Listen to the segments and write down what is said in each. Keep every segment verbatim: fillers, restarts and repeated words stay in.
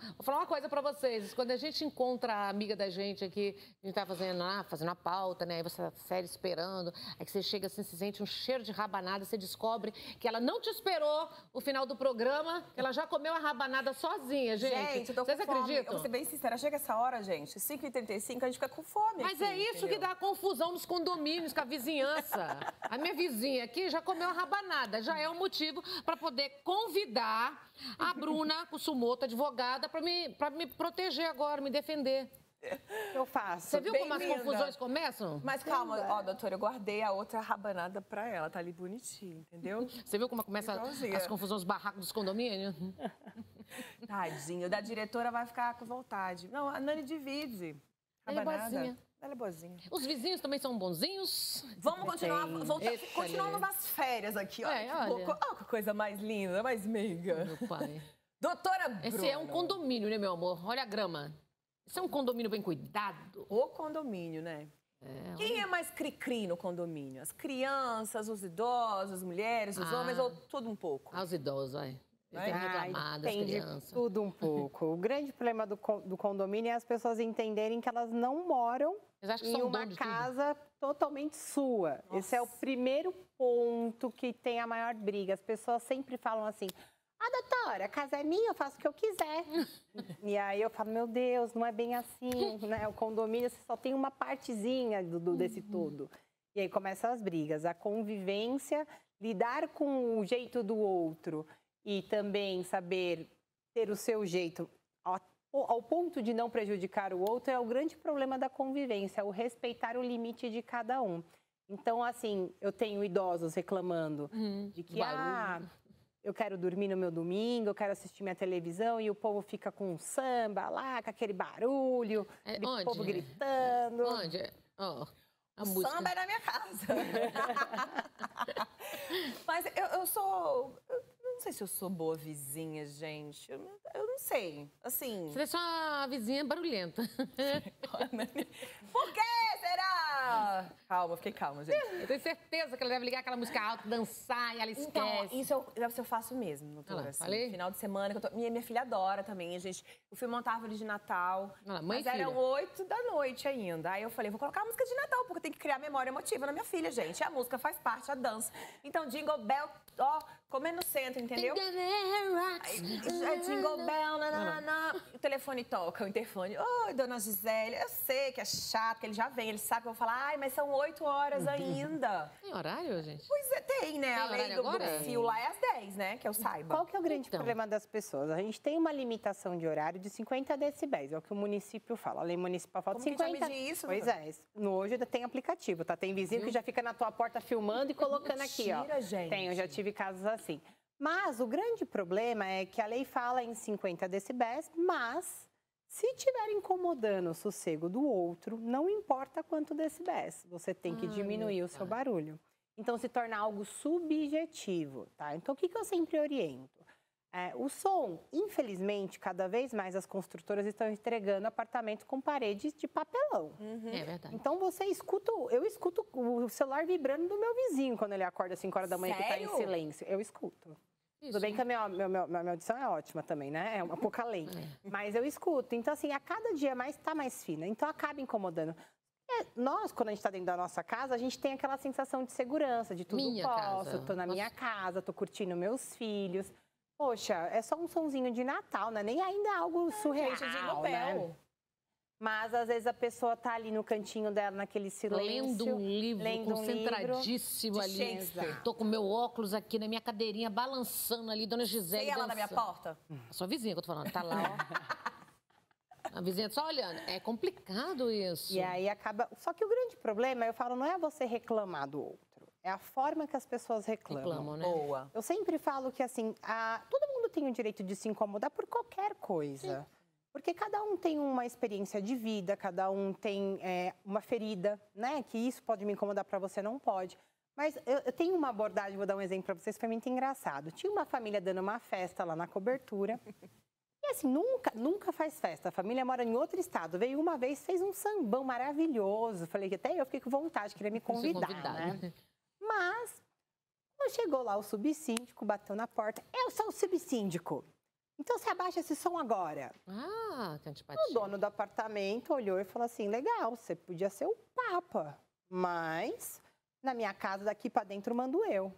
Vou falar uma coisa pra vocês. Quando a gente encontra a amiga da gente aqui, a gente tá fazendo, ah, fazendo a pauta, né? Aí você tá sério esperando. Aí que você chega assim, se sente um cheiro de rabanada, você descobre que ela não te esperou o final do programa, que ela já comeu a rabanada sozinha, gente. Gente, eu tô Vocês com fome. acreditam? Eu vou ser bem sincera, chega essa hora, gente, cinco e trinta e cinco, a gente fica com fome. Mas aqui, é isso entendeu? que dá confusão nos condomínios, com a vizinhança. A minha vizinha aqui já comeu a rabanada, já é um motivo para poder convidar a Bruna Kussumoto, advogada, para me, para me proteger agora, me defender. Eu faço. Você viu como as Bem-vinda. confusões começam? Mas calma, ó, doutora, eu guardei a outra rabanada pra ela, tá ali bonitinha, entendeu? Você viu como começa Igualzinha. as confusões, os barracos dos condomínios? Tadinho, da diretora vai ficar com vontade. Não, a Nani divide. Ela é Rabanada. boazinha. Ela é boazinha. Os vizinhos também são bonzinhos? Vamos continuar, voltar, Eita, continuamos Lê. nas férias aqui, ó. É, que, olha. boca- ó, que coisa mais linda, mais meiga. Meu pai. Doutora Bruna. Esse é um condomínio, né, meu amor? Olha a grama. Esse é um condomínio bem cuidado. O condomínio, né? É, Quem é mais cri-cri no condomínio? As crianças, os idosos, as mulheres, os Ah. homens ou tudo um pouco? aos idosos, vai. Eles têm Ai, reclamado, as tem de crianças. tudo um pouco. O grande problema do, con- do condomínio é as pessoas entenderem que elas não moram Eles acham que em são uma donos de tudo. casa totalmente sua. Esse é o primeiro ponto que tem a maior briga. As pessoas sempre falam assim: ah, doutora, a casa é minha, eu faço o que eu quiser. E aí eu falo, meu Deus, não é bem assim, né? O condomínio você só tem uma partezinha do, do- desse todo. E aí começam as brigas, a convivência, lidar com o jeito do outro e também saber ter o seu jeito ao, ao ponto de não prejudicar o outro é o grande problema da convivência, o respeitar o limite de cada um. Então, assim, eu tenho idosos reclamando de que, barulho. ah, eu quero dormir no meu domingo, eu quero assistir minha televisão e o povo fica com samba lá, com aquele barulho, É, aquele onde? povo gritando. Onde? Ó, a música. Samba é na minha casa. Mas eu, eu sou... Eu não sei se eu sou boa vizinha, gente. Eu, não- eu não sei. Assim... Você é só uma vizinha barulhenta. Por que será? Calma, fiquei calma, gente. Eu tenho certeza que ela deve ligar aquela música alta, dançar e ela esquece. Então, isso eu, isso eu faço mesmo, doutora. Olha lá, assim, falei? Final de semana, que eu tô- minha, minha filha adora também, a gente. Eu fui montar a árvore de Natal. Olha lá, mãe e mas eram filha. oito da noite ainda. Aí eu falei, vou colocar a música de Natal, porque tem que criar memória emotiva na minha filha, gente. A música faz parte, a dança. Então, Jingle Bell, ó, comendo no centro, entendeu? É Jingle Bell, nanana. O telefone toca, o interfone. Oi, dona Gisele, eu sei que é chato, que ele já vem, ele sabe que eu vou falar, ai, mas são oito horas ainda. Tem horário, gente? Pois é, tem, né? Tem A lei horário do, do agora? fio lá é às dez, né? Que eu saiba. Qual que é o grande Então. problema das pessoas? A gente tem uma limitação de horário de cinquenta decibéis, é o que o município fala. A lei municipal fala de Como que a gente cinquenta. vai medir isso, Pois doutora? é, no hoje ainda tem aplicativo, tá? Tem vizinho que já fica na tua porta filmando e colocando aqui, ó. Mentira, gente. Tem, eu já tive casos assim. Mas o grande problema é que a lei fala em cinquenta decibéis, mas se estiver incomodando o sossego do outro, não importa quanto decibéis, você tem que Ai, diminuir meu o seu pai. barulho. Então, se torna algo subjetivo, tá? Então, o que, que eu sempre oriento? É, o som, infelizmente, cada vez mais as construtoras estão entregando apartamento com paredes de papelão. É verdade. Então, você escuta, eu escuto o celular vibrando do meu vizinho quando ele acorda às cinco horas da manhã que está em Sério? silêncio. Eu escuto. Isso. Tudo bem que a minha, minha, minha, minha audição é ótima também, né? É uma pouca lei. Mas eu escuto. Então, assim, a cada dia mais está mais fina. Então, acaba incomodando. É, nós, quando a gente está dentro da nossa casa, a gente tem aquela sensação de segurança, de tudo Minha posso, casa. tô na minha Nossa. casa, tô curtindo meus filhos. Poxa, é só um sonzinho de Natal, né? Nem ainda algo surreal, Gente, Jingle né? Bell. Mas, às vezes, a pessoa tá ali no cantinho dela, naquele silêncio. Lendo um livro, lendo um concentradíssimo De ali. Shakespeare. Tô com meu óculos aqui na minha cadeirinha, balançando ali, dona Gisele. Sei ela na minha dançando. porta? A sua vizinha que eu tô falando, tá lá, ó. A vizinha só olhando. É complicado isso. E aí acaba... Só que o grande problema, eu falo, não é você reclamar do outro. É a forma que as pessoas reclamam. Reclamam, né? Boa. Eu sempre falo que, assim, a... todo mundo tem o direito de se incomodar por qualquer coisa. Porque cada um tem uma experiência de vida, cada um tem é, uma ferida, né? Que isso pode me incomodar, para você não pode. Mas eu, eu tenho uma abordagem, vou dar um exemplo para vocês, foi muito engraçado. Tinha uma família dando uma festa lá na cobertura. E assim, nunca, nunca faz festa. A família mora em outro estado. Veio uma vez, fez um sambão maravilhoso. Falei que até eu fiquei com vontade, queria me convidar, convidar, né? né? Mas, quando chegou lá o subsíndico, bateu na porta. Eu sou o subsíndico. Então você abaixa esse som agora. Ah, que antipatia. O dono do apartamento olhou e falou assim, legal, você podia ser o papa, mas na minha casa daqui pra dentro mando eu.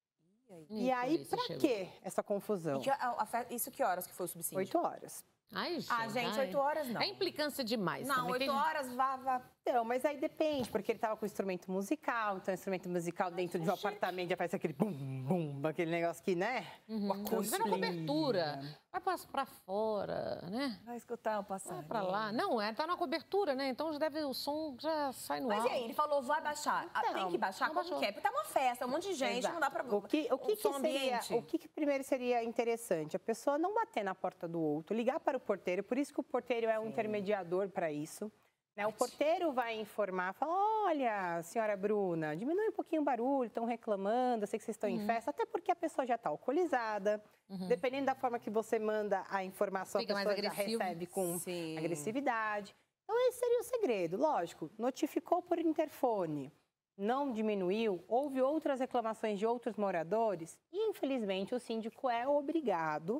E aí, e aí pra chegou. que essa confusão? Que, a, a, isso que horas que foi o subsídio? Oito horas. Ai, gente, ah, gente, oito horas não. É implicância demais. Não, oito horas, vá, vá. Não, mas aí depende, porque ele tava com instrumento musical, então instrumento musical dentro de um apartamento já faz aquele bum, bum, aquele negócio que, né? Uhum. O acústico. Vai na cobertura, vai pra, pra fora, né? Vai escutar o passarinho. Vai pra lá. Não, é, tá na cobertura, né? Então já deve, o som já sai no ar. Mas e aí, ele falou, vai baixar. Então, tem que baixar como baixou. quer, porque tá uma festa, um monte de gente, Exato. não dá pra... O que, o que, um que seria, o que, que primeiro seria interessante? A pessoa não bater na porta do outro, ligar para o porteiro, por isso que o porteiro é um Sim. intermediador para isso. Né? O porteiro vai informar, fala, olha, senhora Bruna, diminui um pouquinho o barulho, estão reclamando, eu sei que vocês estão uhum. em festa, até porque a pessoa já está alcoolizada. Uhum. Dependendo da forma que você manda a informação, Fica a pessoa já recebe com Sim. agressividade. Então, esse seria o segredo. Lógico, notificou por interfone, não diminuiu, houve outras reclamações de outros moradores, e, infelizmente, o síndico é obrigado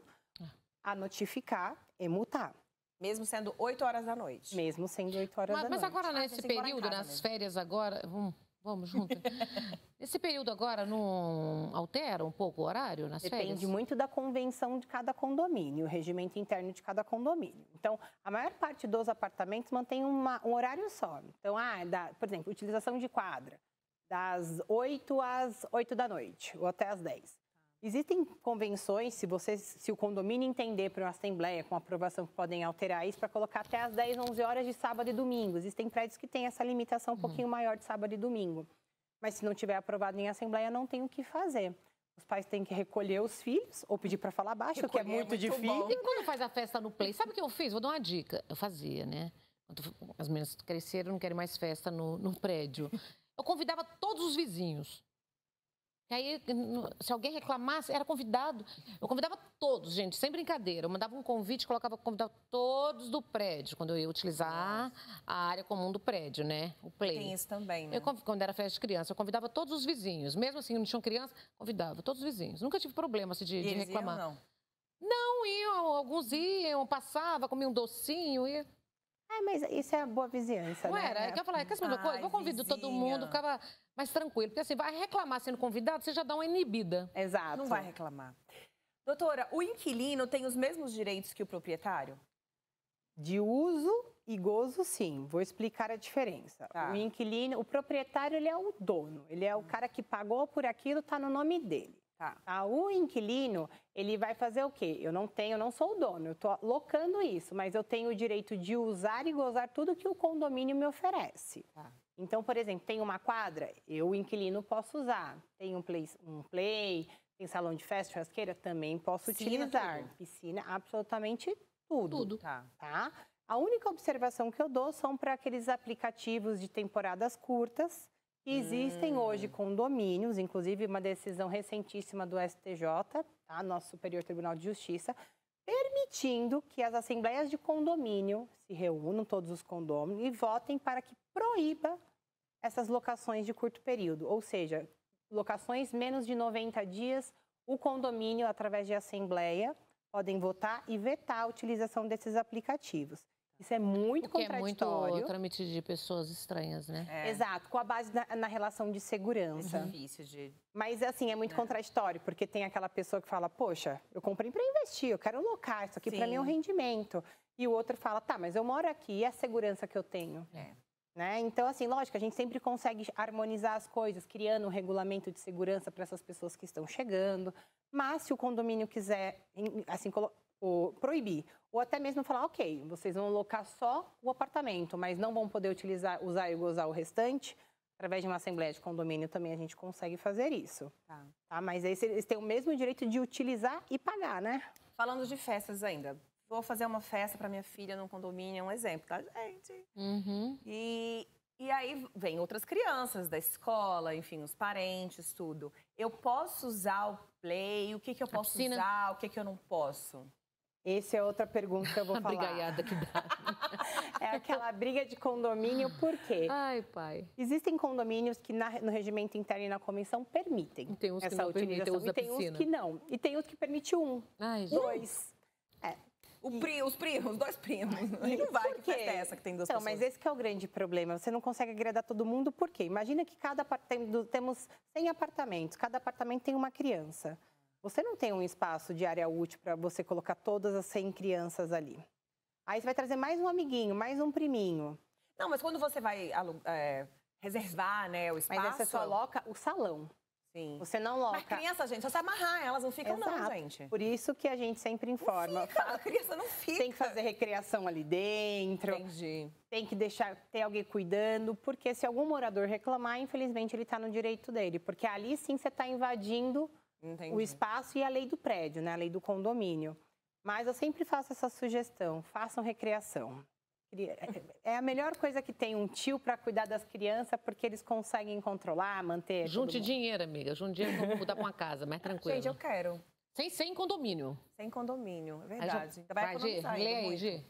a notificar e multar. Mesmo sendo oito horas da noite. Mesmo sendo oito horas mas, da mas noite. Mas agora, nesse período, nas mesmo. férias agora... Vamos, vamos junto. Nesse período agora, não altera um pouco o horário nas Depende férias? Depende muito da convenção de cada condomínio, o regimento interno de cada condomínio. Então, a maior parte dos apartamentos mantém uma, um horário só. Então, ah, da, por exemplo, utilização de quadra, das oito às oito da noite, ou até às dez. Existem convenções, se, você, se o condomínio entender para uma assembleia com aprovação que podem alterar isso, para colocar até às dez, onze horas de sábado e domingo. Existem prédios que têm essa limitação um pouquinho maior de sábado e domingo. Mas se não tiver aprovado em assembleia, não tem o que fazer. Os pais têm que recolher os filhos ou pedir para falar baixo, recolher, o que é muito, é muito difícil. Bom. E quando faz a festa no Play, sabe o que eu fiz? Vou dar uma dica. Eu fazia, né? Quando as meninas cresceram, não querem mais festa no, no prédio. Eu convidava todos os vizinhos. E aí, se alguém reclamasse, era convidado. Eu convidava todos, gente, sem brincadeira. Eu mandava um convite, colocava, convidava todos do prédio, quando eu ia utilizar a área comum do prédio, né? O Play. Tem isso também, né? Eu, quando era festa de criança, eu convidava todos os vizinhos. Mesmo assim, não tinham criança, convidava todos os vizinhos. Nunca tive problema assim, de, de reclamar. Iam, não? Não, iam, alguns iam, passava, comia um docinho, ia... É, mas isso é boa vizinhança, não né? era, é que eu falei, quer saber uma coisa? Eu convido todo mundo, ficava mais tranquilo. Porque assim, vai reclamar sendo convidado, você já dá uma inibida. Exato. Não vai reclamar. Doutora, o inquilino tem os mesmos direitos que o proprietário? De uso e gozo, sim. Vou explicar a diferença. Tá. O inquilino, o proprietário, ele é o dono. Ele é o cara que pagou por aquilo, tá no nome dele. Tá. Tá? O inquilino, ele vai fazer o quê? Eu não tenho, eu não sou o dono, eu tô locando isso, mas eu tenho o direito de usar e gozar tudo que o condomínio me oferece. Tá. Então, por exemplo, tem uma quadra, eu, o inquilino, posso usar. Tem um play, um play, tem salão de festa, churrasqueira, também posso Piscina, utilizar. Tudo. Piscina, absolutamente tudo. Tudo. Tá. Tá? A única observação que eu dou são para aqueles aplicativos de temporadas curtas, que existem hum. hoje condomínios, inclusive uma decisão recentíssima do S T J, tá? Nosso Superior Tribunal de Justiça, permitindo que as assembleias de condomínio se reúnam, todos os condôminos, e votem para que proíba essas locações de curto período. Ou seja, locações menos de noventa dias, o condomínio, através de assembleia, podem votar e vetar a utilização desses aplicativos. Isso é muito Porque contraditório. é muito trâmite de pessoas estranhas, né? É. Exato, com a base na, na relação de segurança. É difícil de... Mas, assim, é muito é. contraditório, porque tem aquela pessoa que fala, poxa, eu comprei para investir, eu quero locar, isso aqui para mim é um rendimento. E o outro fala, tá, mas eu moro aqui, e a segurança que eu tenho? É. Né? Então, assim, lógico, a gente sempre consegue harmonizar as coisas, criando um regulamento de segurança para essas pessoas que estão chegando. Mas, se o condomínio quiser, assim, ou proibir, ou até mesmo falar, ok, vocês vão locar só o apartamento, mas não vão poder utilizar, usar e gozar o restante, através de uma assembleia de condomínio também a gente consegue fazer isso. Tá. Tá? Mas aí eles têm o mesmo direito de utilizar e pagar, né? Falando de festas ainda, vou fazer uma festa para minha filha num condomínio, é um exemplo, tá, gente? Uhum. E, e aí vem outras crianças da escola, enfim, os parentes, tudo. Eu posso usar o play? O que, que eu posso usar? O que, que eu não posso? Essa é outra pergunta que eu vou a falar. brigaiada que dá. É aquela briga de condomínio, por quê? Ai, pai. Existem condomínios que na, no regimento interno e na comissão permitem tem uns essa que não utilização. Permitem, e tem piscina. uns que não. E tem uns que permite um, Ai, dois. É. O pri, os primos, os dois primos. E não vai, que festa é essa que tem duas então, pessoas? Mas esse que é o grande problema. Você não consegue agradar todo mundo, por quê? Imagina que cada apartamento, temos cem apartamentos, cada apartamento tem uma criança. Você não tem um espaço de área útil para você colocar todas as cem crianças ali. Aí você vai trazer mais um amiguinho, mais um priminho. Não, mas quando você vai é, reservar, né, o espaço... Mas aí você só aloca o salão. Sim. Você não loca... Mas criança, gente, só se amarrar, elas não ficam Exato. não, gente. Por isso que a gente sempre informa. Não fica, a criança não fica. Tem que fazer recreação ali dentro. Entendi. Tem que deixar, ter alguém cuidando, porque se algum morador reclamar, infelizmente ele está no direito dele. Porque ali sim você está invadindo Entendi. o espaço e a lei do prédio, né? A lei do condomínio. Mas eu sempre faço essa sugestão, façam recreação. É a melhor coisa que tem um tio para cuidar das crianças, porque eles conseguem controlar, manter... Junte dinheiro, amiga. Junte dinheiro para mudar para uma casa, mais tranquilo. Gente, eu quero. Sem, sem condomínio. Sem condomínio, é Aí verdade. já- Ainda vai Vai, Gi, economizar lê ainda aí, muito. Gi.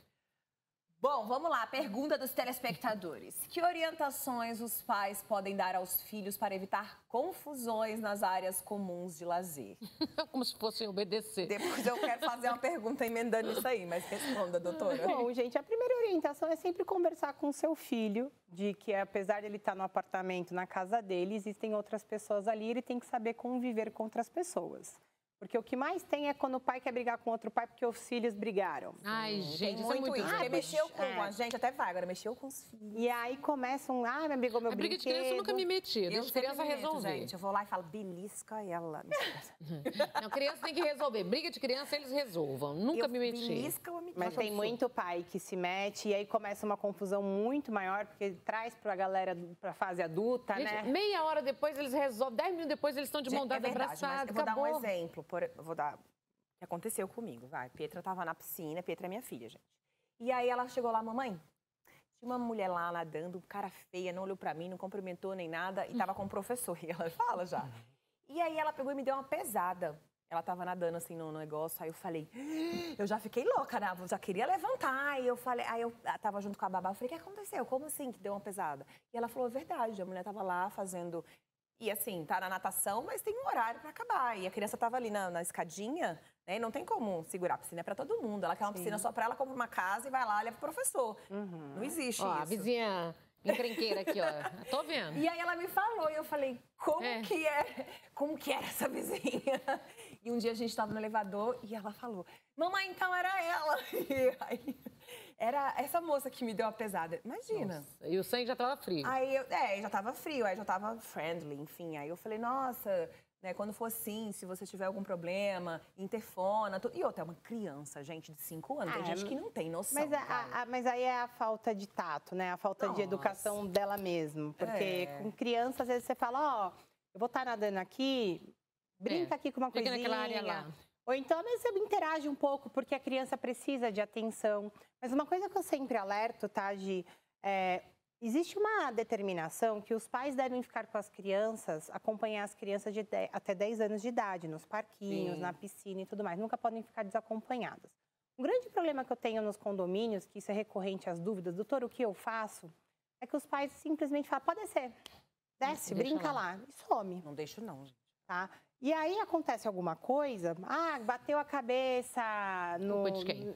Bom, vamos lá. Pergunta dos telespectadores. Que orientações os pais podem dar aos filhos para evitar confusões nas áreas comuns de lazer? Como se fossem obedecer. Depois eu quero fazer uma pergunta emendando isso aí, mas responda, doutora. Bom, gente, a primeira orientação é sempre conversar com o seu filho, de que apesar de ele estar no apartamento, na casa dele, existem outras pessoas ali, ele tem que saber conviver com outras pessoas. Porque o que mais tem é quando o pai quer brigar com outro pai porque os filhos brigaram. Ai, Tem gente, isso muito é muito isso, porque rápido. mexeu com É. a gente, até vai, agora mexeu com os filhos. E aí começam, ah, me brigou meu A briga brinquedo. de criança eu nunca me meti. Deixa a sempre criança me meto, resolver. gente. Eu vou lá e falo, belisca ela. Não, criança tem que resolver. Briga de criança, eles resolvam. Nunca eu me meti. belisca ou me Mas tem muito pai que se mete e aí começa uma confusão muito maior, porque traz pra galera, pra fase adulta, Gente, né? meia hora depois eles resolvem, dez minutos depois eles estão de mão Gente, dada, é verdade, mas abraçada, eu vou acabou. dar um exemplo. Por, eu vou dar o que aconteceu comigo. Vai, Pietra tava na piscina, Pietra é minha filha, gente. E aí ela chegou lá, mamãe, tinha uma mulher lá nadando, cara feia, não olhou pra mim, não cumprimentou nem nada, e tava com o professor. E ela fala já. E aí ela pegou e me deu uma pesada. Ela tava nadando assim no negócio, aí eu falei, eu já fiquei louca, né? Eu já queria levantar. Aí eu falei, aí eu tava junto com a babá, eu falei, o que aconteceu? Como assim que deu uma pesada? E ela falou, é verdade, a mulher tava lá fazendo. E assim, tá na natação, mas tem um horário pra acabar. E a criança tava ali na, na escadinha, né? E não tem como segurar. A piscina é pra todo mundo. Ela quer uma Sim. piscina só pra ela, compra uma casa e vai lá, leva pro professor. Uhum. Não existe Ó, isso. a vizinha encrenqueira aqui, ó. Tô vendo. E aí ela me falou, e eu falei, como É. que é? Como que era essa vizinha? E um dia a gente tava no elevador e ela falou, mamãe, então era ela. E aí, era essa moça que me deu a pesada. Imagina. Nossa, e o sangue já tava frio. Aí, eu, é, já tava frio, aí já tava friendly, enfim. Aí eu falei, nossa, né, quando for assim, se você tiver algum problema, interfona, tudo. E outra, é uma criança, gente, de cinco anos. Tem Ah, gente que não tem noção. Mas, a- vai. a- mas aí é a falta de tato, né? A falta de Nossa. educação dela mesmo. Porque É. com criança, às vezes você fala, ó, eu vou estar nadando aqui, brinca É, aqui com uma fica coisinha. naquela área lá. Ou então, às vezes, você interage um pouco, porque a criança precisa de atenção. Mas uma coisa que eu sempre alerto, tá, Gi? É, existe uma determinação que os pais devem ficar com as crianças, acompanhar as crianças de dez, até dez anos de idade, nos parquinhos, Sim. na piscina e tudo mais. Nunca podem ficar desacompanhadas. Um grande problema que eu tenho nos condomínios, que isso é recorrente às dúvidas, doutor, o que eu faço? É que os pais simplesmente falam, pode descer, desce, Deixa brinca lá. lá. e some, Não deixo não, gente. tá? E aí acontece alguma coisa, ah, bateu a cabeça no... Culpa de quem?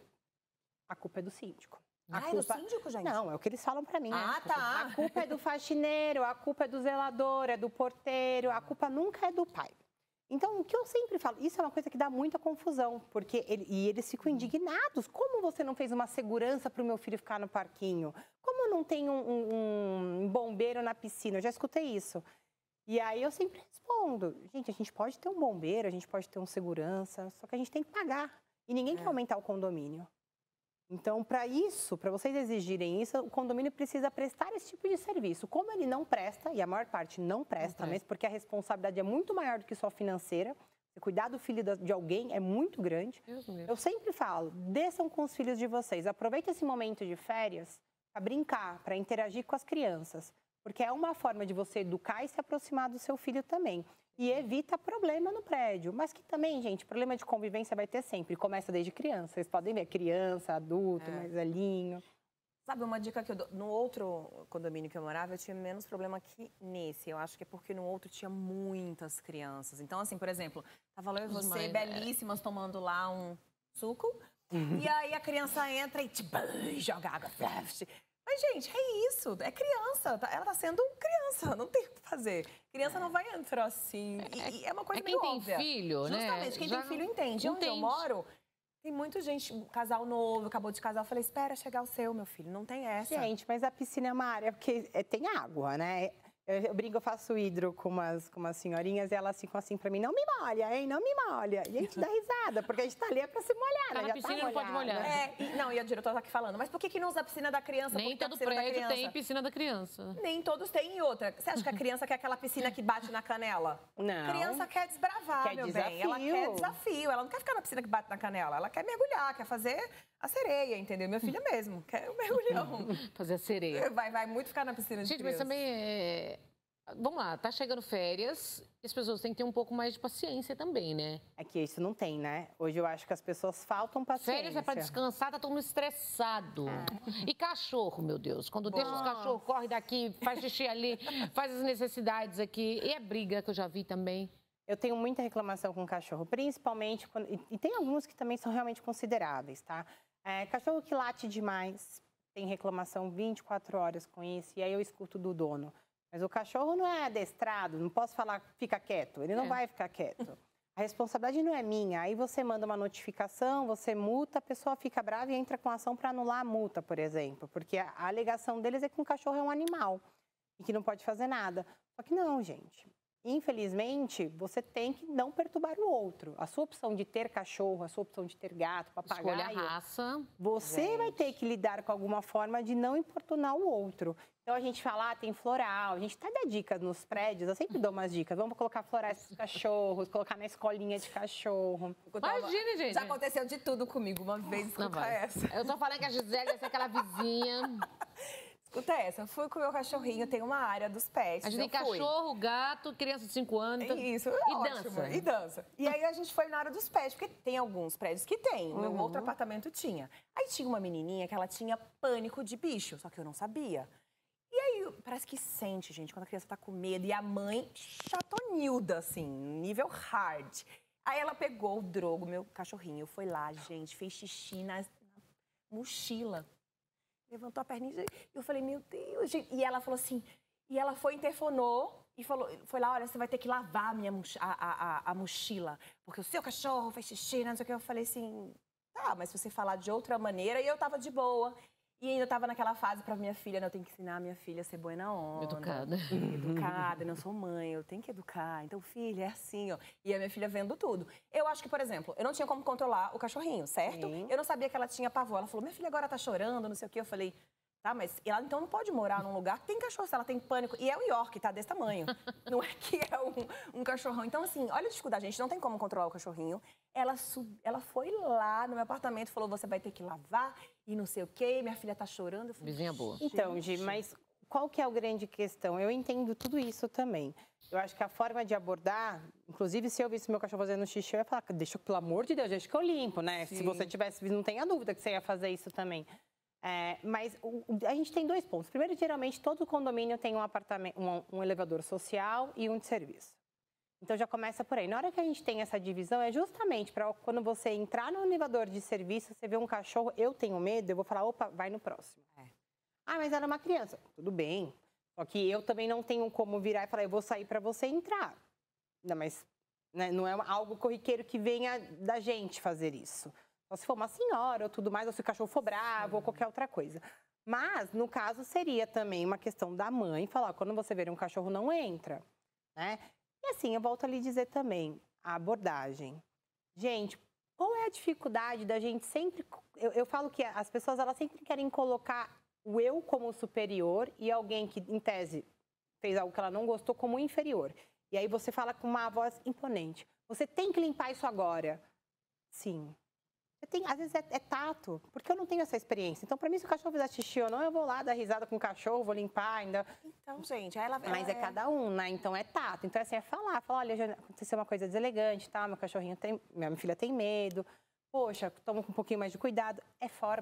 A culpa é do síndico. A Ah, é do culpa... síndico, gente? Não, é o que eles falam pra mim. né? Ah, tá. A culpa é do faxineiro, a culpa é do zelador, é do porteiro, a culpa nunca é do pai. Então, o que eu sempre falo, isso é uma coisa que dá muita confusão, porque ele- e eles ficam indignados. Como você não fez uma segurança para o meu filho ficar no parquinho? Como não tem um, um- um bombeiro na piscina? Eu já escutei isso. E aí eu sempre respondo, gente, a gente pode ter um bombeiro, a gente pode ter um segurança, só que a gente tem que pagar. E ninguém É. quer aumentar o condomínio. Então, para isso, para vocês exigirem isso, o condomínio precisa prestar esse tipo de serviço. Como ele não presta, e a maior parte não presta presta. mesmo, porque a responsabilidade é muito maior do que só financeira, você cuidar do filho da- de alguém é muito grande. Deus me livre. Eu sempre falo, desçam com os filhos de vocês, aproveitem esse momento de férias para brincar, para interagir com as crianças, porque é uma forma de você educar e se aproximar do seu filho também. E evita problema no prédio. Mas que também, gente, problema de convivência vai ter sempre. Começa desde criança. Vocês podem ver, criança, adulto, É. mais velhinho. Sabe, uma dica que eu dou, no outro condomínio que eu morava, eu tinha menos problema que nesse. Eu acho que é porque no outro tinha muitas crianças. Então, assim, por exemplo, tava lá eu e Os você, mais- belíssimas, tomando lá um suco. Uhum. E aí a criança entra e tipo, joga água. Mas, gente, é isso. É criança. Ela tá sendo criança. Não tem o que fazer. Criança não vai entrar assim. E, e é uma coisa é quem meio óbvia. tem filho, Justamente, né? Justamente, quem Já tem filho entende. Onde eu moro, tem muita gente, um casal novo, acabou de casar. Eu falei, espera chegar o seu, meu filho. Não tem essa. Gente, mas a piscina é uma área, porque é, tem água, né? Eu, eu brinco, eu faço hidro com umas, com umas senhorinhas e elas ficam assim pra mim, não me molha, hein? Não me molha. E a gente dá risada, porque a gente tá ali é pra se molhar, tá né? Na piscina tá não pode molhar. É, e, não, e a diretora tá aqui falando, mas por que, que não usa a piscina da criança? Nem todo prédio tem piscina da criança. Nem todos têm. E outra, você acha que a criança quer aquela piscina que bate na canela? Não. A criança quer desbravar, quer meu desafio. bem. Ela quer desafio. Ela não quer ficar na piscina que bate na canela. Ela quer mergulhar, quer fazer a sereia, entendeu? Minha filha mesmo, quer o mergulhão. Fazer a sereia. Vai, vai muito ficar na piscina de Gente, criança. mas também é... Vamos lá, tá chegando férias e as pessoas têm que ter um pouco mais de paciência também, né? É que isso não tem, né? Hoje eu acho que as pessoas faltam paciência. Férias é pra descansar, tá todo mundo estressado. Ah. E cachorro, meu Deus. Quando deixa os cachorros, corre daqui, faz xixi ali, faz as necessidades aqui. E a briga que eu já vi também. Eu tenho muita reclamação com cachorro, principalmente quando... E, e tem alguns que também são realmente consideráveis, tá? É, cachorro que late demais, tem reclamação vinte e quatro horas com isso, e aí eu escuto do dono. Mas o cachorro não é adestrado, não posso falar, fica quieto, ele não é. vai ficar quieto. A responsabilidade não é minha. Aí você manda uma notificação, você multa, a pessoa fica brava e entra com ação para anular a multa, por exemplo. Porque a, a alegação deles é que um cachorro é um animal e que não pode fazer nada. Só que não, gente. Infelizmente, você tem que não perturbar o outro. A sua opção de ter cachorro, a sua opção de ter gato, papagaio... Escolha a raça. Você gente. vai ter que lidar com alguma forma de não importunar o outro. Então, a gente fala, ah, tem floral, a gente até dá dicas nos prédios, eu sempre dou umas dicas. Vamos colocar florais para os cachorros, colocar na escolinha de cachorro. Imagina, gente. Já aconteceu de tudo comigo uma vez, escuta essa. Eu tô falando que a Gisele vai ser aquela vizinha... Escuta essa, eu fui com o meu cachorrinho, tem uma área dos pets. A gente tem fui. cachorro, gato, criança de cinco anos. Então... Isso, é e ótimo, dança. E dança. E aí a gente foi na área dos pets, porque tem alguns prédios que tem, o meu Uhum. outro apartamento tinha. Aí tinha uma menininha que ela tinha pânico de bicho, só que eu não sabia. E aí, parece que sente, gente, quando a criança tá com medo. E a mãe chatonilda, assim, nível hard. Aí ela pegou o Drogo, meu cachorrinho, foi lá, gente, fez xixi na mochila. Levantou a perninha e eu falei, meu Deus, gente. E ela falou assim, e ela foi, interfonou e falou, foi lá, olha, você vai ter que lavar a, minha, a, a, a mochila, porque o seu cachorro fez xixi, não sei o que. Eu falei assim, tá, mas se você falar de outra maneira, e eu tava de boa. E ainda tava naquela fase pra minha filha, né? Eu tenho que ensinar a minha filha a ser boa na onda. Educada. Educada, não sou mãe, eu tenho que educar. Então, filha, é assim, ó. E a minha filha vendo tudo. Eu acho que, por exemplo, eu não tinha como controlar o cachorrinho, certo? Sim. Eu não sabia que ela tinha pavor. Ela falou, minha filha agora tá chorando, não sei o quê. Eu falei, tá, mas ela então não pode morar num lugar que tem cachorro, se ela tem pânico. E é o York, tá? Desse tamanho. Não é que é um, um cachorrão. Então, assim, olha a dificuldade, gente. Não tem como controlar o cachorrinho. Ela, sub... ela foi lá no meu apartamento, falou, você vai ter que lavar e não sei o quê. Minha filha tá chorando. Eu falei, vizinha boa. Então, Gi, mas qual que é a grande questão? Eu entendo tudo isso também. Eu acho que a forma de abordar, inclusive se eu visse meu cachorro fazendo xixi, eu ia falar, deixa, pelo amor de Deus, deixa que eu limpo, né? Sim. Se você tivesse visto, não tenha dúvida que você ia fazer isso também. É, mas o, a gente tem dois pontos. Primeiro, geralmente, todo condomínio tem um, apartamento, um, um elevador social e um de serviço. Então, já começa por aí. Na hora que a gente tem essa divisão, é justamente para quando você entrar no elevador de serviço, você vê um cachorro, eu tenho medo, eu vou falar, opa, vai no próximo. É. Ah, mas ela é uma criança. Tudo bem. Só que eu também não tenho como virar e falar, eu vou sair para você entrar. Não, mas né, não é algo corriqueiro que venha da gente fazer isso. Só se for uma senhora ou tudo mais, ou se o cachorro for bravo, sim, ou qualquer outra coisa. Mas, no caso, seria também uma questão da mãe falar, quando você ver um cachorro, não entra, né? E assim, eu volto a lhe dizer também, a abordagem. Gente, qual é a dificuldade da gente sempre... Eu, eu falo que as pessoas, elas sempre querem colocar o eu como superior e alguém que, em tese, fez algo que ela não gostou como inferior. E aí você fala com uma voz imponente. Você tem que limpar isso agora. Sim. Você tem, às vezes é, é tato, porque eu não tenho essa experiência. Então, para mim, se o cachorro fizer xixi ou não, eu vou lá dar risada com o cachorro, vou limpar ainda. Então, gente, ela... ela Mas é, é cada um, né? Então, é tato. Então, assim, é falar. Falar, olha, já aconteceu uma coisa deselegante, tá? Meu cachorrinho tem... Minha filha tem medo. Poxa, toma com um pouquinho mais de cuidado. É forma.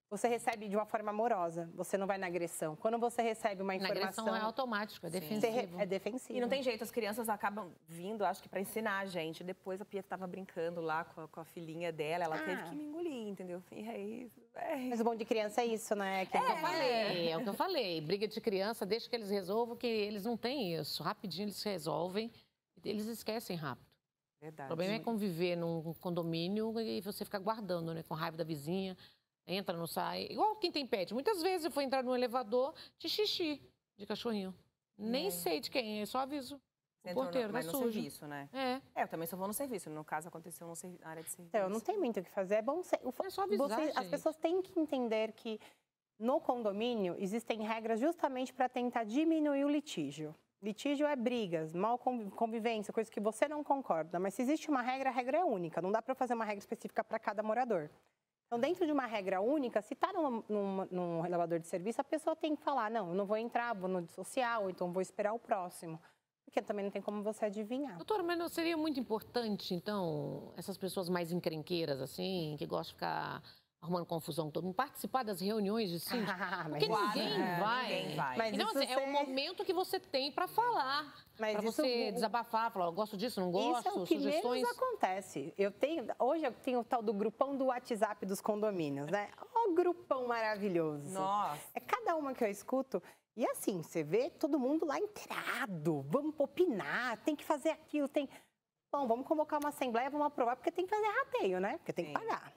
você recebe de uma forma amorosa, você não vai na agressão. Quando você recebe uma informação... Na agressão é automático, é defensivo. É defensivo. E não tem jeito, as crianças acabam vindo, acho que pra ensinar a gente. Depois a Pia tava brincando lá com a, com a filhinha dela, ela ah. teve que me engolir, entendeu? E é isso. É. Mas o bom de criança é isso, né? Que é, é, eu falei, é o que eu falei. Briga de criança, deixa que eles resolvam, que eles não têm isso. Rapidinho eles resolvem, eles esquecem rápido. Verdade. O problema é conviver num condomínio e você ficar guardando, né? Com raiva da vizinha. Entra, não sai. Igual quem tem pet. Muitas vezes eu fui entrar no elevador de xixi de cachorrinho. Nem é. sei de quem é, só aviso. O porteiro, no, mas tá no sujo. serviço, né? É. É, eu também só vou no serviço. No caso, aconteceu na área de serviço. Então, não tem muito o que fazer. É bom ser... É só avisar, você, As pessoas têm que entender que no condomínio existem regras justamente para tentar diminuir o litígio. Litígio é brigas, mal convivência, coisa que você não concorda. Mas se existe uma regra, a regra é única. Não dá para fazer uma regra específica para cada morador. Então, dentro de uma regra única, se está num, num, num elevador de serviço, a pessoa tem que falar, não, eu não vou entrar, vou no social, ou então vou esperar o próximo. Porque também não tem como você adivinhar. Doutora, mas não seria muito importante, então, essas pessoas mais encrenqueiras, assim, que gostam de ficar arrumando confusão com todo mundo, participar das reuniões de síndico? Ah, porque claro, ninguém, é, vai. ninguém vai. Mas então, assim, você... é o momento que você tem para falar. Para você isso... desabafar, falar, eu gosto disso, não gosto, isso é o que sugestões. Menos acontece. Eu tenho, hoje eu tenho o tal do grupão do WhatsApp dos condomínios, né? Ó, grupão maravilhoso. Nossa. É cada uma que eu escuto. E assim, você vê todo mundo lá inteirado. Vamos opinar, tem que fazer aquilo, tem... Bom, vamos convocar uma assembleia, vamos aprovar, porque tem que fazer rateio, né? Porque tem Sim. que pagar.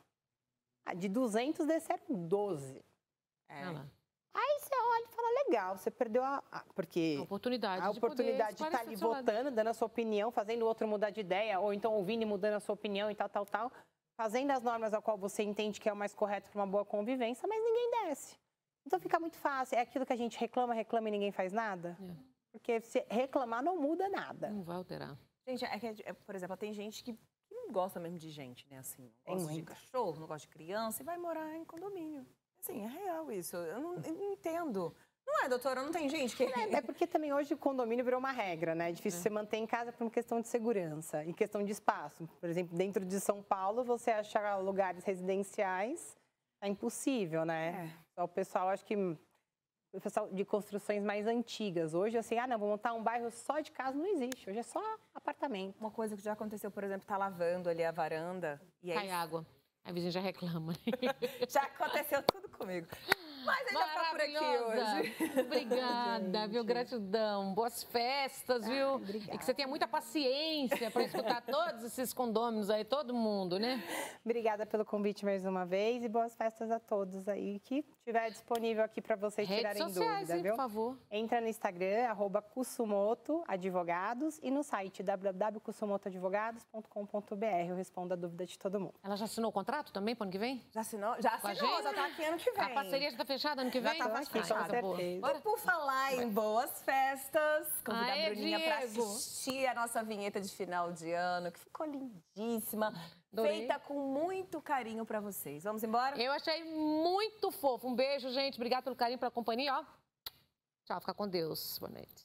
De duzentos desceram doze. É. Aí você olha e fala, legal, você perdeu a... Porque a oportunidade a oportunidade de estar ali votando, dando a sua opinião, fazendo o outro mudar de ideia, ou então ouvindo e mudando a sua opinião e tal, tal, tal, fazendo as normas a qual você entende que é o mais correto para uma boa convivência, mas ninguém desce. Então fica muito fácil. É aquilo que a gente reclama, reclama e ninguém faz nada? É. Porque se reclamar não muda nada. Não vai alterar. Gente, é que, é, por exemplo, tem gente que não gosta mesmo de gente, né? Assim, não gosta de cachorro, não gosta de criança e vai morar em condomínio. Assim, é real isso. Eu não, eu não entendo. Não é, doutora? Não tem gente que... É, é porque também hoje o condomínio virou uma regra, né? É difícil é. você manter em casa por uma questão de segurança e questão de espaço. Por exemplo, dentro de São Paulo, você achar lugares residenciais é impossível, né? É. Só o pessoal, acho que... O pessoal de construções mais antigas. Hoje, assim, ah, não, vou montar um bairro só de casa, não existe. Hoje é só apartamento. Uma coisa que já aconteceu, por exemplo, tá lavando ali a varanda e aí... Cai água. A vizinha já reclama. Já aconteceu tudo comigo. Mas a gente já tá por aqui hoje. Obrigada, viu? Gratidão. Boas festas, viu? Ah, e que você tenha muita paciência para escutar todos esses condôminos aí, todo mundo, né? Obrigada pelo convite mais uma vez e boas festas a todos aí que estiver disponível aqui para vocês Redes tirarem sociais, dúvida, hein, viu? Por favor. Entra no Instagram, arroba Kusumoto Advogados e no site w w w ponto kusumoto advogados ponto com ponto b r. Eu respondo a dúvida de todo mundo. Ela já assinou o contrato também para ano que vem? Já assinou? Já assinou, já tá aqui ano que vem. A parceria já tá fechada ano que vem? Já tá fechada. Ah, e por falar em boas festas, convidar Aê, a Bruninha Diego. para assistir a nossa vinheta de final de ano, que ficou lindíssima, Adorei. feita com muito carinho para vocês. Vamos embora? Eu achei muito fofo. Um beijo, gente. Obrigada pelo carinho, pela companhia. Ó. Tchau, fica com Deus. Boa noite.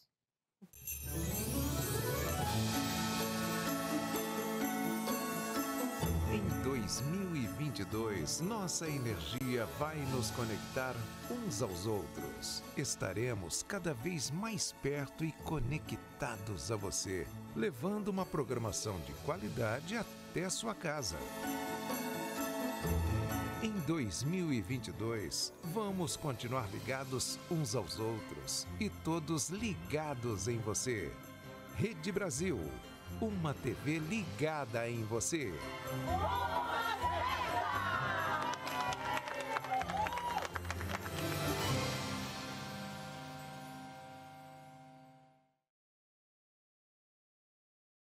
Em dois mil e vinte e dois, nossa energia vai nos conectar uns aos outros. Estaremos cada vez mais perto e conectados a você, levando uma programação de qualidade até sua casa. Em dois mil e vinte e dois, vamos continuar ligados uns aos outros e todos ligados em você. Rede Brasil, uma T V ligada em você.